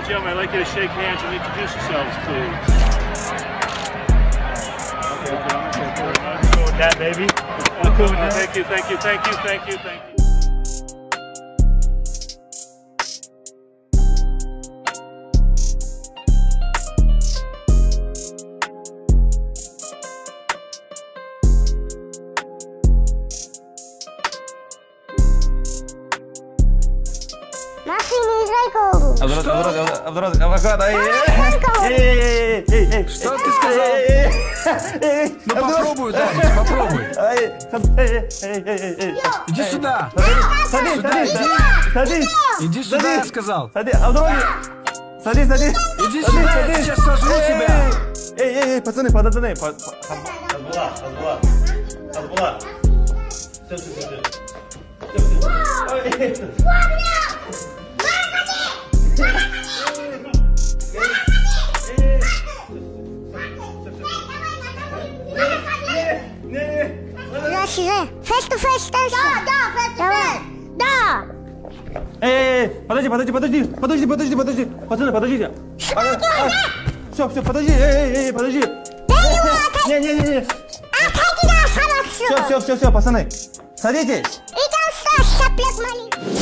and gentlemen, I'd like you to shake hands and introduce yourselves, please. Okay, I'm cool with that, baby. I'm cool with that. Thank you, thank you, thank you, thank you, thank you. Что ты сказал? Ну попробуй, да, попробуй. Иди сюда. Садись. Иди сюда, я сказал. Садись. Иди сюда, я сейчас сожру тебя. Эй, пацаны. Хазбулат. Face to face встреча. Да, face to face. Да. Эй, подожди. Пацаны, подождите. Все, подожди. Эй, подожди. Не. Все, пацаны. Садитесь. Идем, Саша, плек маленький.